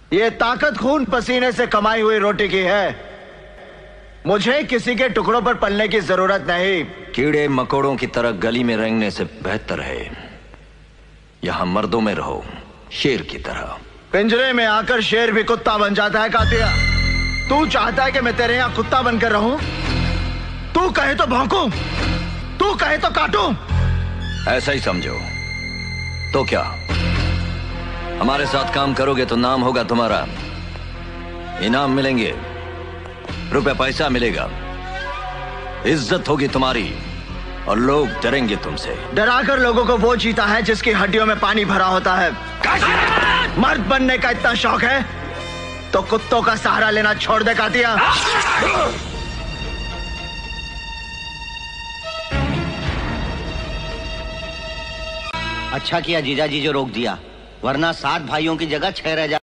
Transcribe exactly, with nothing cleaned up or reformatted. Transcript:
ये ताकत खून पसीने से कमाई हुई रोटी की है। मुझे किसी के टुकड़ों पर पलने की जरूरत नहीं। कीड़े मकोड़ों की तरह गली में रेंगने से बेहतर है यहां मर्दों में रहो, शेर की तरह। पिंजरे में आकर शेर भी कुत्ता बन जाता है कातिया। तू चाहता है कि मैं तेरे यहां कुत्ता बनकर रहूं? तू कहे तो भौंकूं, तू कहे तो काटूं। ऐसा ही समझो। तो क्या हमारे साथ काम करोगे तो नाम होगा तुम्हारा, इनाम मिलेंगे, रुपए पैसा मिलेगा, इज्जत होगी तुम्हारी और लोग डरेंगे तुमसे। डराकर लोगों को वो जीता है जिसकी हड्डियों में पानी भरा होता है। मर्द बनने का इतना शौक है तो कुत्तों का सहारा लेना छोड़ दे कातिया। अच्छा किया जीजाजी जो रोक दिया, वरना सात भाइयों की जगह छह रह जा